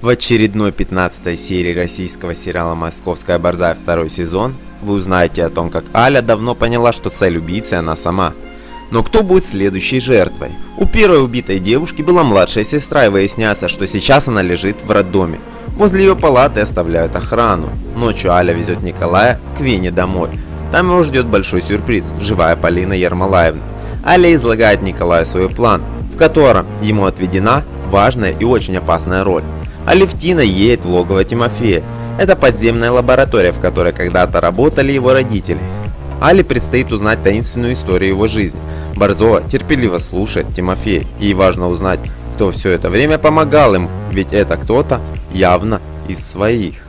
В очередной 15 серии российского сериала «Московская борзая» второй сезон вы узнаете о том, как Аля давно поняла, что цель убийцы она сама. Но кто будет следующей жертвой? У первой убитой девушки была младшая сестра, и выясняется, что сейчас она лежит в роддоме. Возле ее палаты оставляют охрану. Ночью Аля везет Николая к Вене домой. Там его ждет большой сюрприз – живая Полина Ермолаевна. Аля излагает Николаю свой план, в котором ему отведена важная и очень опасная роль. Алевтина едет в логово Тимофея. Это подземная лаборатория, в которой когда-то работали его родители. Але предстоит узнать таинственную историю его жизни. Борзова терпеливо слушает Тимофея. Ей важно узнать, кто все это время помогал им, ведь это кто-то явно из своих.